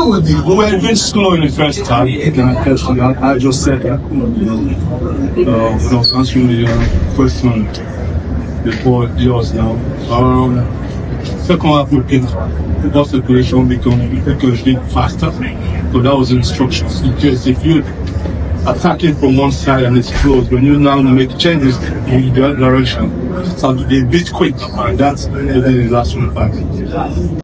We were a bit slow in the first half. I just said that. When I was answering the question before yours now. Second half, we picked the separation becoming faster. So that was instructions. Because if you attacking from one side and it's closed, when you now make changes in the other direction, so they beat quick, and that's the last one.